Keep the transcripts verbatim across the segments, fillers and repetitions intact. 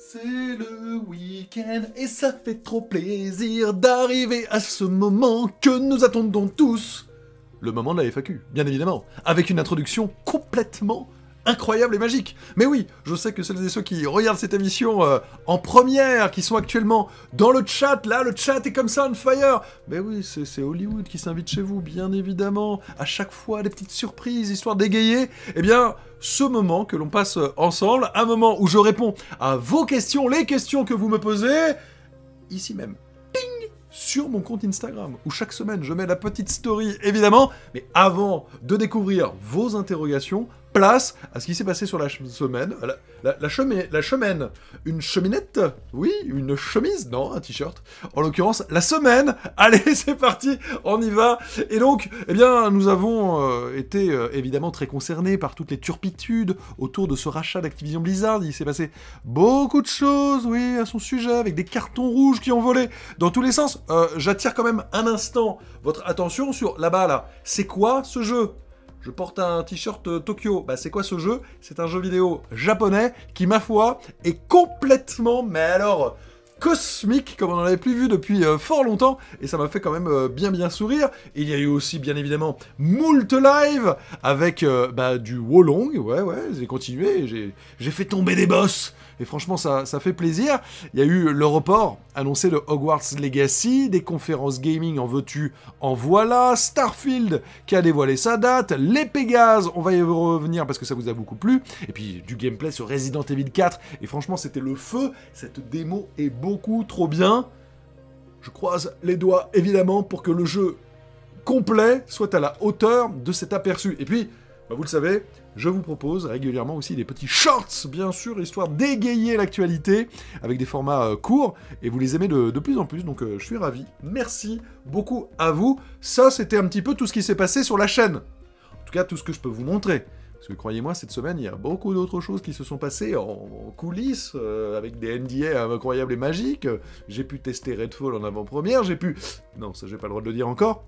C'est le week-end et ça fait trop plaisir d'arriver à ce moment que nous attendons tous. Le moment de la F A Q, bien évidemment, avec une introduction complètement incroyable et magique. Mais oui, je sais que celles et ceux qui regardent cette émission euh, en première, qui sont actuellement dans le chat, là, le chat est comme ça, on fire. Mais oui, c'est Hollywood qui s'invite chez vous, bien évidemment. À chaque fois, des petites surprises, histoire d'égayer. Eh bien, ce moment que l'on passe ensemble, un moment où je réponds à vos questions, les questions que vous me posez, ici même. Ping! Sur mon compte Instagram, où chaque semaine je mets la petite story, évidemment. Mais avant de découvrir vos interrogations, place à ce qui s'est passé sur la semaine. La, la, la, chemine, la chemine. Une cheminette? Oui, une chemise? Non, un t-shirt. En l'occurrence, la semaine. Allez, c'est parti, on y va. Et donc, eh bien, nous avons euh, été euh, évidemment très concernés par toutes les turpitudes autour de ce rachat d'Activision Blizzard. Il s'est passé beaucoup de choses, oui, à son sujet, avec des cartons rouges qui ont volé dans tous les sens. Euh, J'attire quand même un instant votre attention sur là-bas, là. C'est quoi ce jeu ? Je porte un t-shirt euh, Tokyo. Bah, c'est quoi ce jeu? C'est un jeu vidéo japonais qui, ma foi, est complètement, mais alors, cosmique, comme on n'en avait plus vu depuis euh, fort longtemps, et ça m'a fait quand même euh, bien bien sourire. Et il y a eu aussi, bien évidemment, moult live, avec euh, bah, du Wolong, ouais, ouais, j'ai continué, j'ai fait tomber des boss, et franchement, ça, ça fait plaisir. Il y a eu le report, annoncé de Hogwarts Legacy, des conférences gaming en veux-tu, en voilà, Starfield qui a dévoilé sa date, les Pégases, on va y revenir parce que ça vous a beaucoup plu, et puis du gameplay sur Resident Evil quatre, et franchement, c'était le feu, cette démo est beaucoup trop bien. Je croise les doigts, évidemment, pour que le jeu complet soit à la hauteur de cet aperçu. Et puis, bah vous le savez, je vous propose régulièrement aussi des petits shorts, bien sûr, histoire d'égayer l'actualité, avec des formats euh, courts, et vous les aimez de, de plus en plus, donc euh, je suis ravi. Merci beaucoup à vous. Ça, c'était un petit peu tout ce qui s'est passé sur la chaîne. En tout cas, tout ce que je peux vous montrer. Parce que croyez-moi, cette semaine, il y a beaucoup d'autres choses qui se sont passées en, en coulisses, euh, avec des N D A incroyables et magiques. J'ai pu tester Redfall en avant-première, j'ai pu... Non, ça, j'ai pas le droit de le dire encore.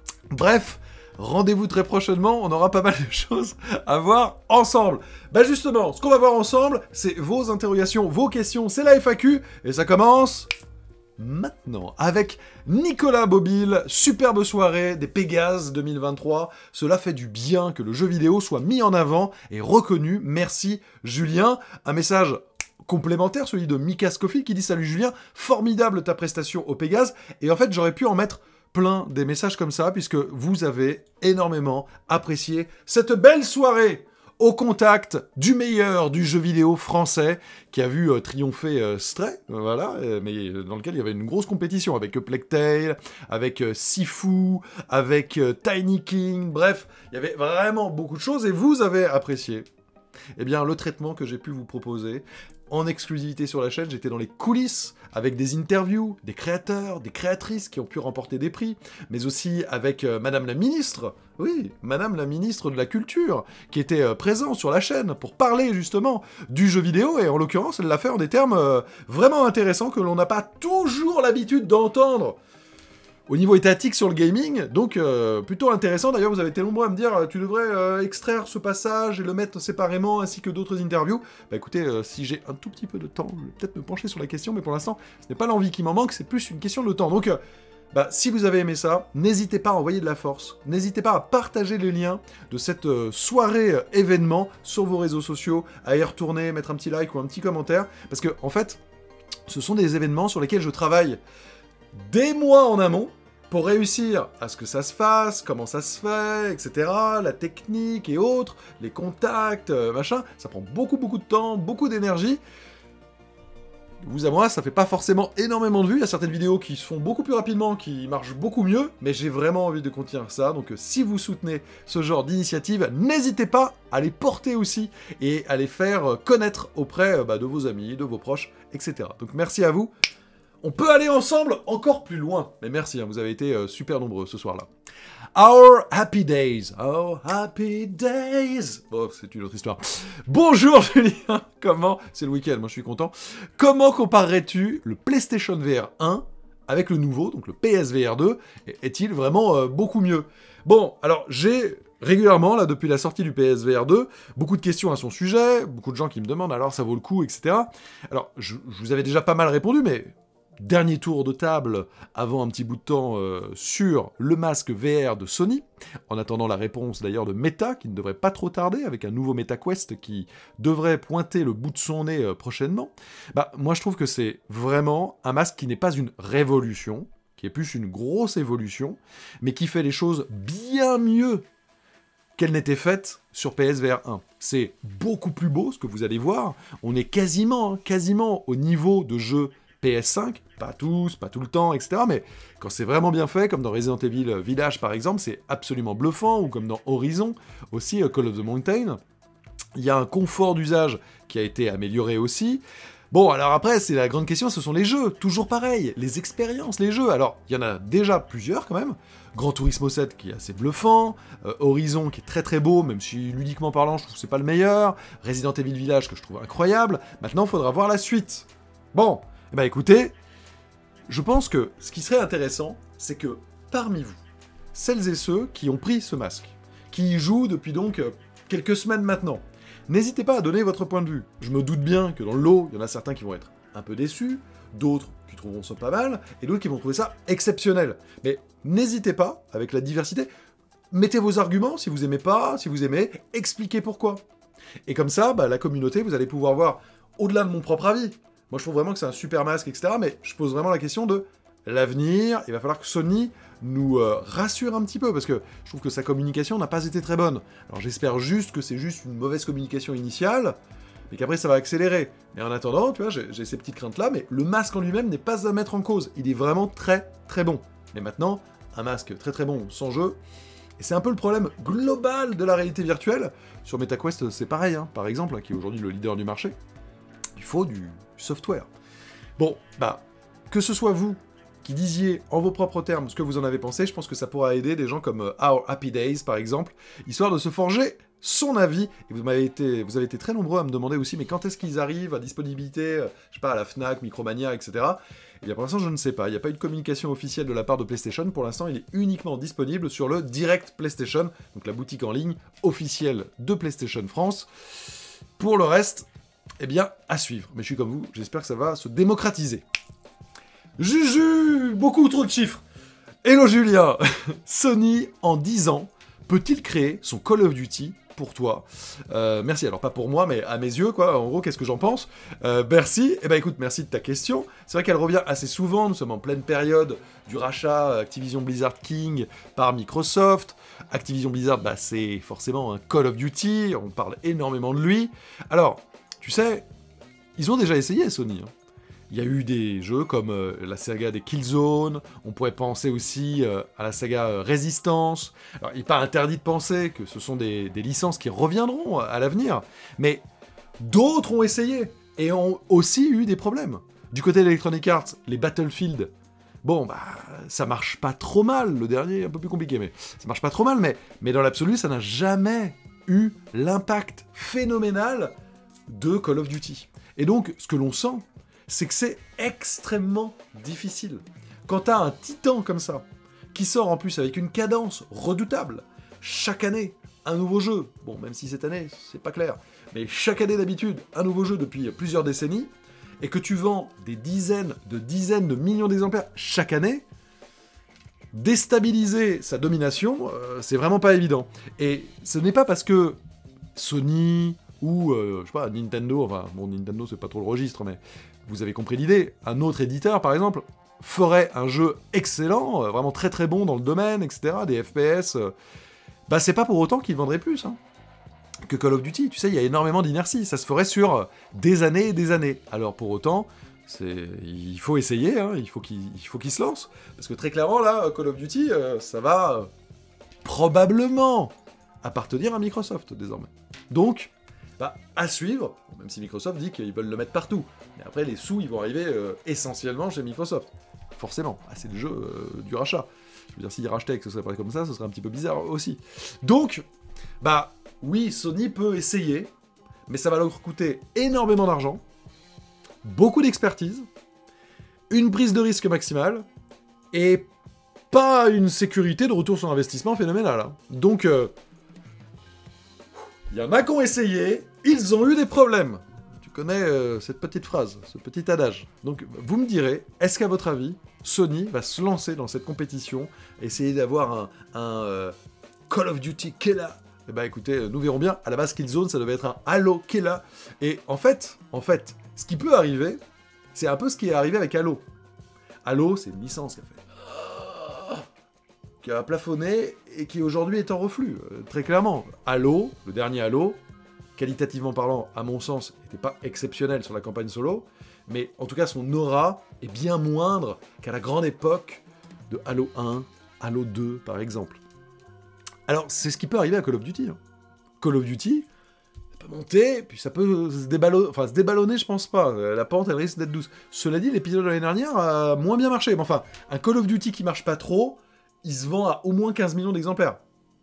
Bref, rendez-vous très prochainement, on aura pas mal de choses à voir ensemble. Bah justement, ce qu'on va voir ensemble, c'est vos interrogations, vos questions, c'est la F A Q, et ça commence... maintenant, avec Nicolas Bobile, superbe soirée des Pégases deux mille vingt-trois. Cela fait du bien que le jeu vidéo soit mis en avant et reconnu. Merci Julien. Un message complémentaire, celui de Mika Scofield qui dit « Salut Julien, formidable ta prestation au Pégase ». Et en fait, j'aurais pu en mettre plein des messages comme ça, puisque vous avez énormément apprécié cette belle soirée au contact du meilleur du jeu vidéo français, qui a vu euh, triompher euh, Stray, euh, voilà, euh, mais euh, dans lequel il y avait une grosse compétition, avec euh, Plague Tale, avec euh, Sifu, avec euh, Tiny King, bref, il y avait vraiment beaucoup de choses, et vous avez apprécié, eh bien, le traitement que j'ai pu vous proposer, en exclusivité sur la chaîne. J'étais dans les coulisses, avec des interviews, des créateurs, des créatrices qui ont pu remporter des prix, mais aussi avec euh, Madame la Ministre, oui, Madame la Ministre de la Culture, qui était euh, présente sur la chaîne pour parler justement du jeu vidéo, et en l'occurrence, elle l'a fait en des termes euh, vraiment intéressants que l'on n'a pas toujours l'habitude d'entendre au niveau étatique sur le gaming, donc euh, plutôt intéressant. D'ailleurs, vous avez été nombreux à me dire, tu devrais euh, extraire ce passage et le mettre séparément, ainsi que d'autres interviews. Bah écoutez, euh, si j'ai un tout petit peu de temps, je vais peut-être me pencher sur la question, mais pour l'instant, ce n'est pas l'envie qui m'en manque, c'est plus une question de temps. Donc, euh, bah, si vous avez aimé ça, n'hésitez pas à envoyer de la force, n'hésitez pas à partager les liens de cette euh, soirée euh, événement sur vos réseaux sociaux, à y retourner, mettre un petit like ou un petit commentaire, parce que, en fait, ce sont des événements sur lesquels je travaille des mois en amont, pour réussir à ce que ça se fasse, comment ça se fait, et cetera, la technique et autres, les contacts, euh, machin, ça prend beaucoup beaucoup de temps, beaucoup d'énergie. Vous à moi, ça fait pas forcément énormément de vues, il y a certaines vidéos qui se font beaucoup plus rapidement, qui marchent beaucoup mieux, mais j'ai vraiment envie de continuer ça, donc euh, si vous soutenez ce genre d'initiative, n'hésitez pas à les porter aussi, et à les faire euh, connaître auprès euh, bah, de vos amis, de vos proches, et cetera. Donc merci à vous. On peut aller ensemble encore plus loin. Mais merci, hein, vous avez été euh, super nombreux ce soir-là. Our Happy Days. Our Happy Days. Bon, c'est une autre histoire. Bonjour Julien. Comment... C'est le week-end, moi je suis content. Comment comparerais-tu le PlayStation V R un avec le nouveau, donc le P S V R deux, est-il vraiment euh, beaucoup mieux? Bon, alors j'ai régulièrement, là, depuis la sortie du P S V R deux, beaucoup de questions à son sujet, beaucoup de gens qui me demandent alors ça vaut le coup, et cetera. Alors, je, je vous avais déjà pas mal répondu, mais dernier tour de table avant un petit bout de temps euh, sur le masque V R de Sony, en attendant la réponse d'ailleurs de Meta, qui ne devrait pas trop tarder, avec un nouveau MetaQuest qui devrait pointer le bout de son nez euh, prochainement. Bah, moi je trouve que c'est vraiment un masque qui n'est pas une révolution, qui est plus une grosse évolution, mais qui fait les choses bien mieux qu'elle n'était faite sur P S V R un. C'est beaucoup plus beau, ce que vous allez voir. On est quasiment, hein, quasiment au niveau de jeu P S cinq, pas tous, pas tout le temps, et cetera. Mais quand c'est vraiment bien fait, comme dans Resident Evil Village par exemple, c'est absolument bluffant, ou comme dans Horizon, aussi Call of the Mountain. Il y a un confort d'usage qui a été amélioré aussi. Bon, alors après, c'est la grande question, ce sont les jeux, toujours pareil, les expériences, les jeux. Alors, il y en a déjà plusieurs quand même. Gran Turismo sept qui est assez bluffant, euh, Horizon qui est très très beau, même si ludiquement parlant, je trouve que c'est pas le meilleur, Resident Evil Village que je trouve incroyable. Maintenant, il faudra voir la suite. Bon, eh ben écoutez, je pense que ce qui serait intéressant, c'est que parmi vous, celles et ceux qui ont pris ce masque, qui y jouent depuis donc euh, quelques semaines maintenant, n'hésitez pas à donner votre point de vue. Je me doute bien que dans le lot, il y en a certains qui vont être un peu déçus, d'autres qui trouveront ça pas mal, et d'autres qui vont trouver ça exceptionnel. Mais n'hésitez pas, avec la diversité, mettez vos arguments, si vous aimez pas, si vous aimez, expliquez pourquoi. Et comme ça, bah, la communauté, vous allez pouvoir voir au-delà de mon propre avis. Moi, je trouve vraiment que c'est un super masque, et cetera, mais je pose vraiment la question de l'avenir. Il va falloir que Sony nous euh, rassure un petit peu, parce que je trouve que sa communication n'a pas été très bonne. Alors j'espère juste que c'est juste une mauvaise communication initiale, mais qu'après ça va accélérer. Mais en attendant, tu vois, j'ai, j'ai ces petites craintes-là, mais le masque en lui-même n'est pas à mettre en cause. Il est vraiment très très bon. Mais maintenant, un masque très très bon sans jeu, et c'est un peu le problème global de la réalité virtuelle. Sur MetaQuest, c'est pareil, hein, par exemple, hein, qui est aujourd'hui le leader du marché. Il faut du software. Bon, bah, que ce soit vous qui disiez en vos propres termes ce que vous en avez pensé, je pense que ça pourra aider des gens comme euh, Our Happy Days, par exemple, histoire de se forger son avis. Et vous m'avez été, vous avez été très nombreux à me demander aussi, mais quand est-ce qu'ils arrivent à disponibilité, euh, je sais pas, à la Fnac, Micromania, et cetera. Et bien pour l'instant, je ne sais pas. Il n'y a pas eu de communication officielle de la part de PlayStation. Pour l'instant, il est uniquement disponible sur le Direct PlayStation, donc la boutique en ligne officielle de PlayStation France. Pour le reste, eh bien, à suivre. Mais je suis comme vous, j'espère que ça va se démocratiser. Juju, beaucoup trop de chiffres. Hello Julien. Sony, en dix ans, peut-il créer son Call of Duty pour toi? euh, Merci, alors pas pour moi, mais à mes yeux, quoi. En gros, qu'est-ce que j'en pense? euh, Merci. Eh ben écoute, merci de ta question. C'est vrai qu'elle revient assez souvent, nous sommes en pleine période du rachat Activision Blizzard King par Microsoft. Activision Blizzard, bah c'est forcément un Call of Duty, on parle énormément de lui. Alors, tu sais, ils ont déjà essayé, Sony, hein. Il y a eu des jeux comme euh, la saga des Killzone, on pourrait penser aussi euh, à la saga euh, Resistance. Alors, il n'est pas interdit de penser que ce sont des, des licences qui reviendront à l'avenir, mais d'autres ont essayé et ont aussi eu des problèmes. Du côté d'Electronic Arts, les Battlefield, bon, bah, ça marche pas trop mal, le dernier un peu plus compliqué, mais ça marche pas trop mal, mais, mais dans l'absolu, ça n'a jamais eu l'impact phénoménal de Call of Duty. Et donc, ce que l'on sent, c'est que c'est extrêmement difficile. Quand t'as un titan comme ça, qui sort en plus avec une cadence redoutable, chaque année, un nouveau jeu, bon, même si cette année, c'est pas clair, mais chaque année d'habitude, un nouveau jeu depuis plusieurs décennies, et que tu vends des dizaines de dizaines de millions d'exemplaires chaque année, déstabiliser sa domination, euh, c'est vraiment pas évident. Et ce n'est pas parce que Sony ou, euh, je sais pas, Nintendo, enfin, bon, Nintendo c'est pas trop le registre, mais vous avez compris l'idée, un autre éditeur, par exemple, ferait un jeu excellent, euh, vraiment très très bon dans le domaine, et cetera, des F P S, euh, bah c'est pas pour autant qu'il vendrait plus, hein, que Call of Duty. Tu sais, il y a énormément d'inertie, ça se ferait sur des années et des années. Alors pour autant, c'est... il faut essayer, hein, il faut qu'il... il faut qu'il se lance, parce que très clairement, là, Call of Duty, euh, ça va euh, probablement appartenir à Microsoft, désormais. Donc, bah, à suivre, même si Microsoft dit qu'ils veulent le mettre partout. Mais après, les sous, ils vont arriver euh, essentiellement chez Microsoft. Forcément. Ah, c'est le jeu euh, du rachat. Je veux dire, s'ils rachetaient et que ce serait pas comme ça, ce serait un petit peu bizarre aussi. Donc, bah, oui, Sony peut essayer, mais ça va leur coûter énormément d'argent, beaucoup d'expertise, une prise de risque maximale, et pas une sécurité de retour sur investissement phénoménale. Hein. Donc, il euh, y en a qui ont essayé, ils ont eu des problèmes. Tu connais euh, cette petite phrase, ce petit adage. Donc, vous me direz, est-ce qu'à votre avis, Sony va se lancer dans cette compétition, essayer d'avoir un, un euh, Call of Duty Killer? Eh ben écoutez, nous verrons bien. À la base, Killzone, ça devait être un Halo Killer. Et en fait, en fait, ce qui peut arriver, c'est un peu ce qui est arrivé avec Halo. Halo, c'est une licence qui a fait... qui a plafonné et qui aujourd'hui est en reflux, euh, très clairement. Halo, le dernier Halo, qualitativement parlant, à mon sens, n'était pas exceptionnel sur la campagne solo, mais en tout cas, son aura est bien moindre qu'à la grande époque de Halo un, Halo deux, par exemple. Alors, c'est ce qui peut arriver à Call of Duty. Hein. Call of Duty, ça peut monter, puis ça peut se déballonner, enfin, se déballonner, je pense pas. La pente, elle risque d'être douce. Cela dit, l'épisode de l'année dernière a moins bien marché. Mais enfin, un Call of Duty qui marche pas trop, il se vend à au moins quinze millions d'exemplaires.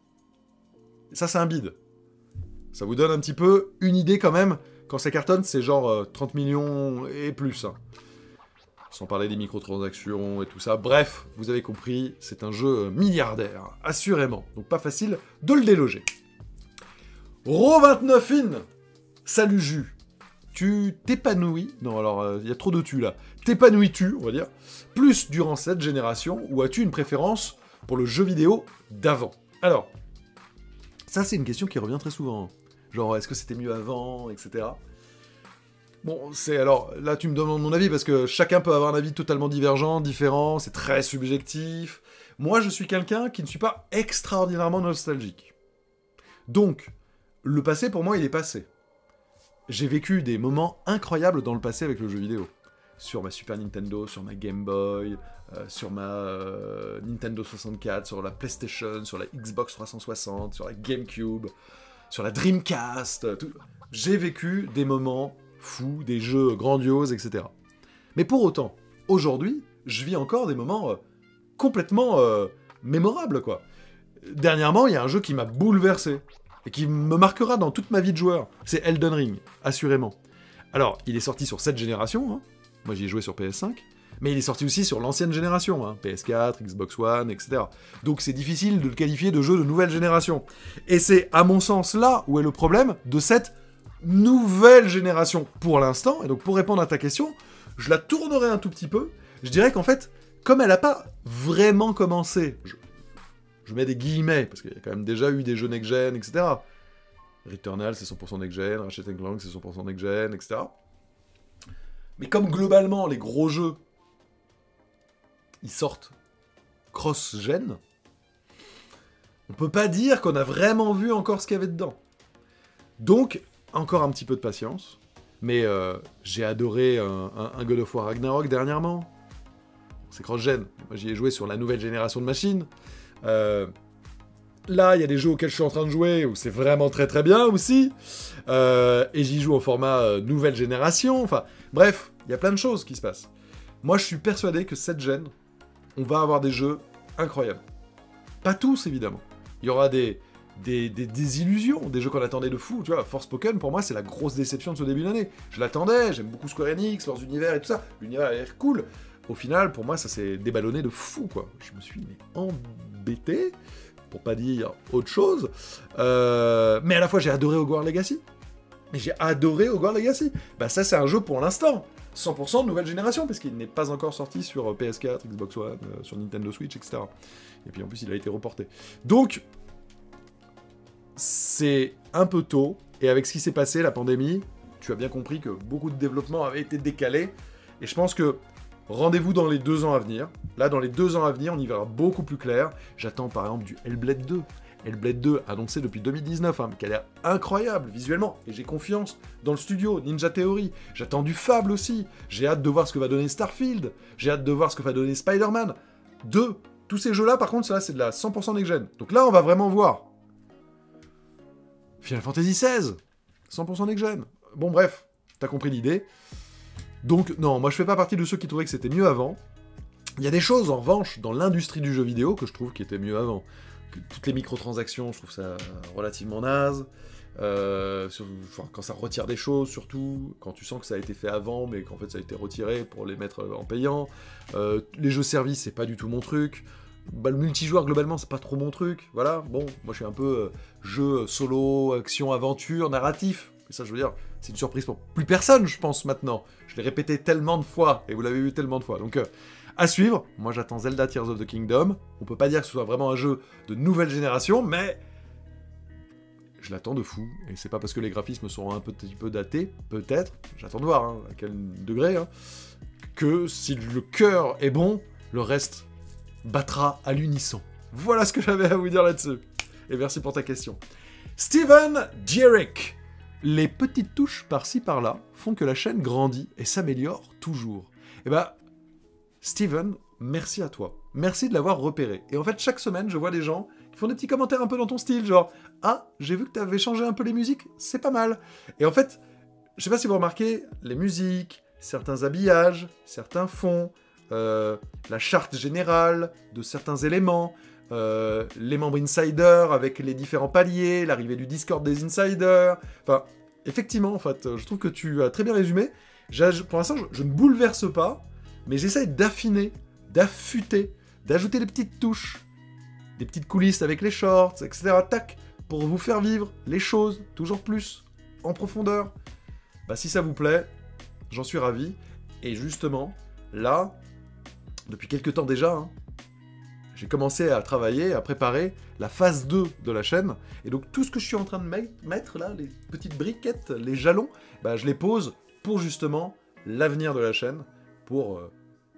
Et ça, c'est un bide. Ça vous donne un petit peu une idée quand même. Quand ça cartonne, c'est genre euh, trente millions et plus. Hein. Sans parler des microtransactions et tout ça. Bref, vous avez compris, c'est un jeu milliardaire, assurément. Donc pas facile de le déloger. Ro vingt-neuf in. Salut Jus. Tu t'épanouis... Non, alors, il euh, y a trop de tu là. T'épanouis-tu, on va dire, plus durant cette génération, ou as-tu une préférence pour le jeu vidéo d'avant? Alors, ça c'est une question qui revient très souvent. Genre, est-ce que c'était mieux avant, et cetera. Bon, c'est alors, là tu me demandes mon avis, parce que chacun peut avoir un avis totalement divergent, différent, c'est très subjectif. Moi, je suis quelqu'un qui ne suis pas extraordinairement nostalgique. Donc, le passé, pour moi, il est passé. J'ai vécu des moments incroyables dans le passé avec le jeu vidéo. Sur ma Super Nintendo, sur ma Game Boy, euh, sur ma euh, Nintendo soixante-quatre, sur la PlayStation, sur la Xbox trois cent soixante, sur la GameCube, sur la Dreamcast. Tout. J'ai vécu des moments fous, des jeux grandioses, et cetera. Mais pour autant, aujourd'hui, je vis encore des moments euh, complètement euh, mémorables, quoi. Dernièrement, il y a un jeu qui m'a bouleversé, et qui me marquera dans toute ma vie de joueur. C'est Elden Ring, assurément. Alors, il est sorti sur cette génération, hein. Moi j'y ai joué sur P S cinq, mais il est sorti aussi sur l'ancienne génération, hein. P S quatre, Xbox One, et cetera. Donc c'est difficile de le qualifier de jeu de nouvelle génération. Et c'est, à mon sens, là où est le problème de cette nouvelle génération pour l'instant. Et donc pour répondre à ta question, je la tournerai un tout petit peu. Je dirais qu'en fait, comme elle n'a pas vraiment commencé, je, je mets des guillemets, parce qu'il y a quand même déjà eu des jeux next-gen, et cetera. Returnal, c'est cent pour cent next-gen, Ratchet and Clank, c'est cent pour cent next-gen, et cetera. Mais comme globalement, les gros jeux, ils sortent cross-gen, on peut pas dire qu'on a vraiment vu encore ce qu'il y avait dedans. Donc, encore un petit peu de patience. Mais euh, j'ai adoré un, un, un God of War Ragnarok dernièrement. C'est cross-gen. Moi, j'y ai joué sur la nouvelle génération de machines. Euh, là, il y a des jeux auxquels je suis en train de jouer où c'est vraiment très très bien aussi. Euh, et j'y joue au format euh, nouvelle génération. Enfin, bref, il y a plein de choses qui se passent. Moi, je suis persuadé que cette gen, on va avoir des jeux incroyables. Pas tous, évidemment. Il y aura des... Des, des, des illusions, des jeux qu'on attendait de fou, tu vois. Forspoken, pour moi, c'est la grosse déception de ce début d'année. Je l'attendais, j'aime beaucoup Square Enix, leurs univers et tout ça. L'univers a l'air cool. Au final, pour moi, ça s'est déballonné de fou, quoi. Je me suis mais, embêté, pour pas dire autre chose. Euh, mais à la fois, j'ai adoré Hogwarts Legacy. Mais j'ai adoré Hogwarts Legacy. Bah ça, c'est un jeu pour l'instant. cent pour cent de nouvelle génération, parce qu'il n'est pas encore sorti sur P S quatre, Xbox One, euh, sur Nintendo Switch, et cetera. Et puis en plus, il a été reporté. Donc... c'est un peu tôt, et avec ce qui s'est passé, la pandémie, tu as bien compris que beaucoup de développement avait été décalé, et je pense que rendez-vous dans les deux ans à venir. Là, dans les deux ans à venir, on y verra beaucoup plus clair. J'attends par exemple du Hellblade deux. Hellblade deux, annoncé depuis deux mille dix-neuf, hein, mais qui a l'air incroyable visuellement, et j'ai confiance dans le studio, Ninja Theory. J'attends du Fable aussi, j'ai hâte de voir ce que va donner Starfield, j'ai hâte de voir ce que va donner Spider-Man deux. Tous ces jeux-là, par contre, ça, c'est de la cent pour cent next-gen. Donc là, on va vraiment voir. Final Fantasy seize, cent pour cent next-gen. Bon, bref, t'as compris l'idée. Donc, non, moi je fais pas partie de ceux qui trouvaient que c'était mieux avant. Il y a des choses, en revanche, dans l'industrie du jeu vidéo que je trouve qui étaient mieux avant. Que toutes les microtransactions, je trouve ça relativement naze. euh, sur, enfin, quand ça retire des choses surtout, quand tu sens que ça a été fait avant, mais qu'en fait ça a été retiré pour les mettre en payant. Euh, les jeux services, c'est pas du tout mon truc. Bah, le multijoueur, globalement, c'est pas trop mon truc. Voilà, bon, moi je suis un peu euh, jeu solo, action, aventure, narratif. Et ça, je veux dire, c'est une surprise pour plus personne, je pense, maintenant. Je l'ai répété tellement de fois, et vous l'avez vu tellement de fois. Donc, euh, à suivre. Moi, j'attends Zelda Tears of the Kingdom. On peut pas dire que ce soit vraiment un jeu de nouvelle génération, mais je l'attends de fou. Et c'est pas parce que les graphismes seront un petit peu datés, peut-être, j'attends de voir hein, à quel degré, hein, que si le cœur est bon, le reste battra à l'unisson. Voilà ce que j'avais à vous dire là-dessus. Et merci pour ta question. Steven Jerick. Les petites touches par-ci par-là font que la chaîne grandit et s'améliore toujours. Et bah, Steven, merci à toi. Merci de l'avoir repéré. Et en fait, chaque semaine, je vois des gens qui font des petits commentaires un peu dans ton style, genre « Ah, j'ai vu que tu avais changé un peu les musiques, c'est pas mal. » Et en fait, je sais pas si vous remarquez, les musiques, certains habillages, certains fonds, euh, la charte générale de certains éléments, euh, les membres insiders avec les différents paliers, l'arrivée du Discord des insiders... Enfin, effectivement, en fait, je trouve que tu as très bien résumé. Pour l'instant, je, je ne bouleverse pas, mais j'essaye d'affiner, d'affûter, d'ajouter des petites touches, des petites coulisses avec les shorts, et cetera. Tac, pour vous faire vivre les choses toujours plus en profondeur. Bah, si ça vous plaît, j'en suis ravi. Et justement, là, depuis quelques temps déjà, hein, j'ai commencé à travailler, à préparer la phase deux de la chaîne. Et donc tout ce que je suis en train de mettre là, les petites briquettes, les jalons, bah, je les pose pour justement l'avenir de la chaîne, pour, euh,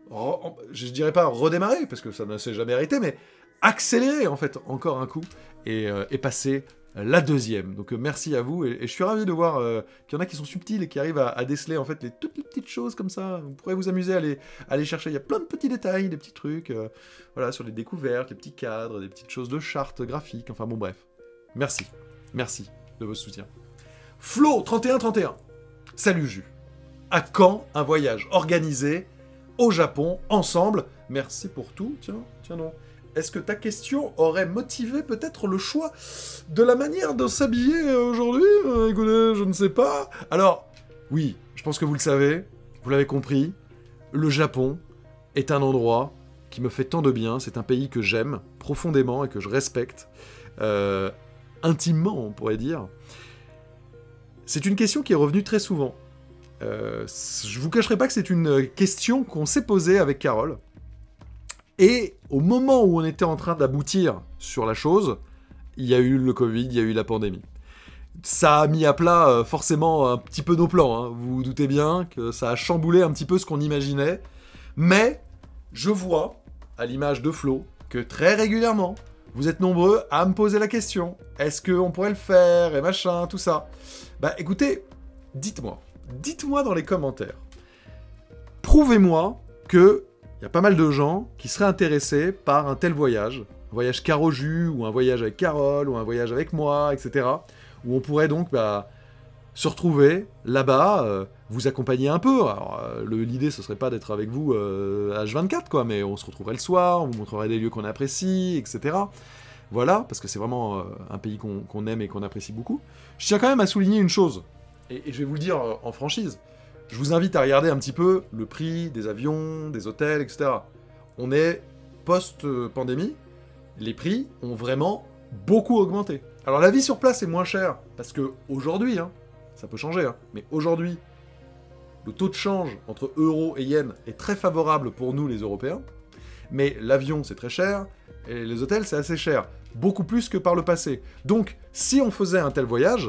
je dirais pas redémarrer, parce que ça ne s'est jamais arrêté, mais accélérer en fait encore un coup, et, euh, et passer la deuxième. Donc euh, merci à vous, et, et je suis ravi de voir euh, qu'il y en a qui sont subtils et qui arrivent à, à déceler en fait les, toutes les petites choses comme ça. Vous pourrez vous amuser à les, à les chercher, il y a plein de petits détails, des petits trucs, euh, voilà, sur les découvertes, les petits cadres, des petites choses de charte graphique, enfin bon bref. Merci, merci de votre soutien. Flo trente et un trente et un. Salut Jus. À quand un voyage organisé au Japon, ensemble? Merci pour tout, tiens, tiens non. Est-ce que ta question aurait motivé peut-être le choix de la manière de s'habiller aujourd'hui? euh, Écoutez, je ne sais pas. Alors, oui, je pense que vous le savez, vous l'avez compris, le Japon est un endroit qui me fait tant de bien, c'est un pays que j'aime profondément et que je respecte, euh, intimement on pourrait dire. C'est une question qui est revenue très souvent. Euh, je vous cacherai pas que c'est une question qu'on s'est posée avec Carole. Et au moment où on était en train d'aboutir sur la chose, il y a eu le Covid, il y a eu la pandémie. Ça a mis à plat euh, forcément un petit peu nos plans, hein. Vous vous doutez bien que ça a chamboulé un petit peu ce qu'on imaginait. Mais je vois, à l'image de Flo, que très régulièrement, vous êtes nombreux à me poser la question. Est-ce qu'on pourrait le faire, et machin, tout ça. Bah écoutez, dites-moi. Dites-moi dans les commentaires. Prouvez-moi que il y a pas mal de gens qui seraient intéressés par un tel voyage, un voyage Caro-Jus, ou un voyage avec Carole, ou un voyage avec moi, et cetera, où on pourrait donc bah, se retrouver là-bas, euh, vous accompagner un peu. Alors, euh, l'idée, ce serait pas d'être avec vous euh, H vingt-quatre, quoi, mais on se retrouverait le soir, on vous montrerait des lieux qu'on apprécie, et cetera. Voilà, parce que c'est vraiment euh, un pays qu'on qu'on aime et qu'on apprécie beaucoup. Je tiens quand même à souligner une chose, et, et je vais vous le dire euh, en franchise. Je vous invite à regarder un petit peu le prix des avions, des hôtels, et cetera. On est post-pandémie, les prix ont vraiment beaucoup augmenté. Alors la vie sur place est moins chère, parce que aujourd'hui, hein, ça peut changer, hein, mais aujourd'hui, le taux de change entre euros et yens est très favorable pour nous les Européens, mais l'avion c'est très cher, et les hôtels c'est assez cher, beaucoup plus que par le passé. Donc, si on faisait un tel voyage,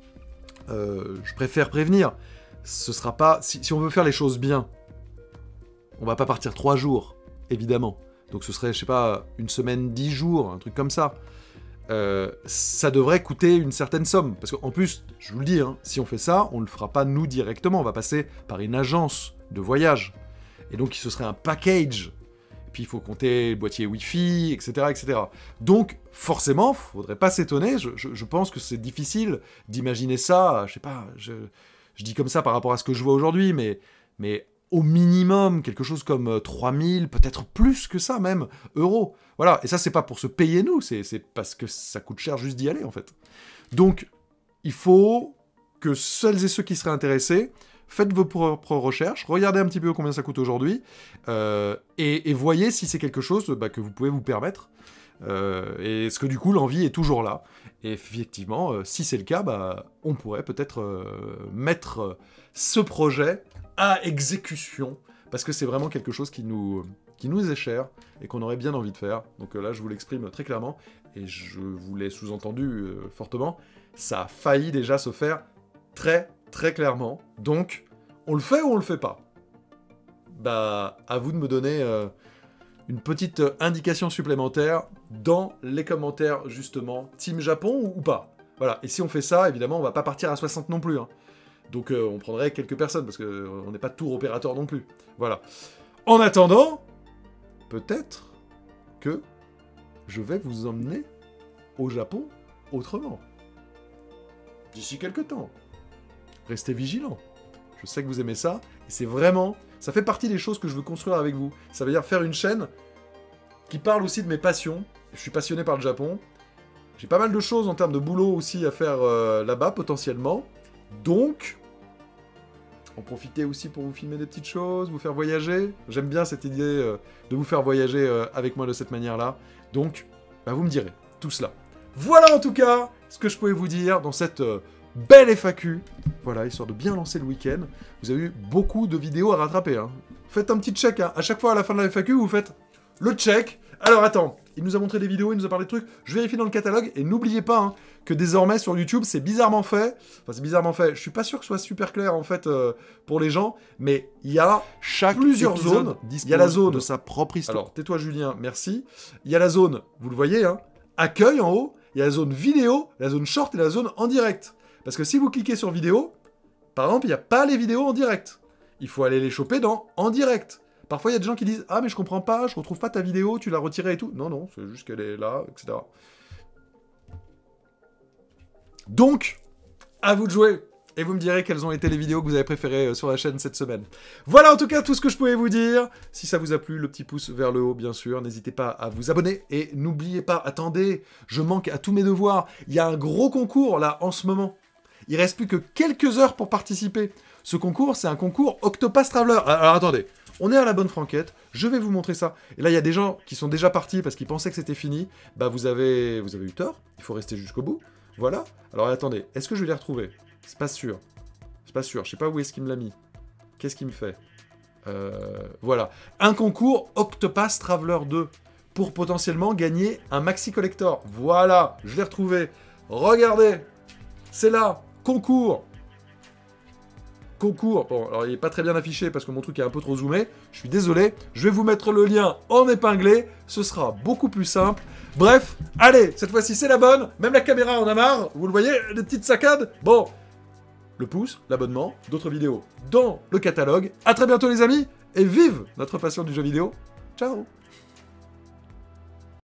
euh, je préfère prévenir, ce sera pas... Si, si on veut faire les choses bien, on va pas partir trois jours, évidemment. Donc ce serait, je sais pas, une semaine, dix jours, un truc comme ça. Euh, ça devrait coûter une certaine somme. Parce qu'en plus, je vous le dis, hein, si on fait ça, on le fera pas nous directement. On va passer par une agence de voyage. Et donc ce serait un package. Et puis il faut compter le boîtier Wi-Fi, et cetera, et cetera. Donc forcément, faudrait pas s'étonner. Je, je, je pense que c'est difficile d'imaginer ça. Je sais pas... Je, Je dis comme ça par rapport à ce que je vois aujourd'hui, mais, mais au minimum, quelque chose comme trois mille, peut-être plus que ça même, euros. Voilà, et ça, c'est pas pour se payer nous, c'est parce que ça coûte cher juste d'y aller, en fait. Donc, il faut que celles et ceux qui seraient intéressés, faites vos propres recherches, regardez un petit peu combien ça coûte aujourd'hui, euh, et, et voyez si c'est quelque chose bah, que vous pouvez vous permettre. Euh, et est-ce que du coup l'envie est toujours là? Et effectivement, euh, si c'est le cas, bah, on pourrait peut-être euh, mettre euh, ce projet à exécution, parce que c'est vraiment quelque chose qui nous, qui nous est cher, et qu'on aurait bien envie de faire. Donc euh, là, je vous l'exprime très clairement, et je vous l'ai sous-entendu euh, fortement, ça a failli déjà se faire très très clairement. Donc, on le fait ou on le fait pas? Bah, à vous de me donner euh, une petite indication supplémentaire dans les commentaires, justement, Team Japon ou, ou pas. Voilà, et si on fait ça, évidemment, on va pas partir à soixante non plus. Hein. Donc euh, on prendrait quelques personnes, parce qu'on n'est pas tour opérateur non plus. Voilà. En attendant, peut-être que je vais vous emmener au Japon autrement. D'ici quelques temps. Restez vigilants. Je sais que vous aimez ça, et c'est vraiment... Ça fait partie des choses que je veux construire avec vous. Ça veut dire faire une chaîne qui parle aussi de mes passions. Je suis passionné par le Japon. J'ai pas mal de choses en termes de boulot aussi à faire euh, là-bas, potentiellement. Donc, en profiter aussi pour vous filmer des petites choses, vous faire voyager. J'aime bien cette idée euh, de vous faire voyager euh, avec moi de cette manière-là. Donc, bah, vous me direz tout cela. Voilà en tout cas ce que je pouvais vous dire dans cette... Euh, belle F A Q, voilà, histoire de bien lancer le week-end. Vous avez eu beaucoup de vidéos à rattraper. Hein. Faites un petit check. Hein. À chaque fois, à la fin de la F A Q, vous faites le check. Alors, attends, il nous a montré des vidéos, il nous a parlé de trucs. Je vérifie dans le catalogue. Et n'oubliez pas hein, que désormais, sur YouTube, c'est bizarrement fait. Enfin, c'est bizarrement fait. Je suis pas sûr que ce soit super clair, en fait, euh, pour les gens. Mais il y a Chaque plusieurs zones. Il y a la zone de sa propre histoire. Alors, tais-toi, Julien, merci. Il y a la zone, vous le voyez, hein, accueil en haut. Il y a la zone vidéo, la zone short et la zone en direct. Parce que si vous cliquez sur vidéo, par exemple, il n'y a pas les vidéos en direct. Il faut aller les choper dans en direct. Parfois, il y a des gens qui disent « Ah, mais je comprends pas, je retrouve pas ta vidéo, tu l'as retirée et tout. » Non, non, c'est juste qu'elle est là, et cetera. Donc, à vous de jouer. Et vous me direz quelles ont été les vidéos que vous avez préférées sur la chaîne cette semaine. Voilà en tout cas tout ce que je pouvais vous dire. Si ça vous a plu, le petit pouce vers le haut, bien sûr. N'hésitez pas à vous abonner. Et n'oubliez pas, attendez, je manque à tous mes devoirs. Il y a un gros concours là en ce moment. Il reste plus que quelques heures pour participer. Ce concours, c'est un concours Octopath Traveler. Alors attendez, on est à la bonne franquette, je vais vous montrer ça. Et là, il y a des gens qui sont déjà partis parce qu'ils pensaient que c'était fini. Bah, vous avez, vous avez eu tort, il faut rester jusqu'au bout. Voilà. Alors attendez, est-ce que je vais les retrouver? C'est pas sûr. C'est pas sûr, je sais pas où est-ce qu'il me l'a mis. Qu'est-ce qu'il me fait euh, Voilà. Un concours Octopath Traveler deux pour potentiellement gagner un Maxi Collector. Voilà, je l'ai retrouvé. Regardez, c'est là. Concours. Concours. Bon, alors il n'est pas très bien affiché parce que mon truc est un peu trop zoomé. Je suis désolé. Je vais vous mettre le lien en épinglé. Ce sera beaucoup plus simple. Bref, allez, cette fois-ci c'est la bonne. Même la caméra en a marre. Vous le voyez, les petites saccades. Bon, le pouce, l'abonnement, d'autres vidéos dans le catalogue. À très bientôt les amis. Et vive notre passion du jeu vidéo. Ciao.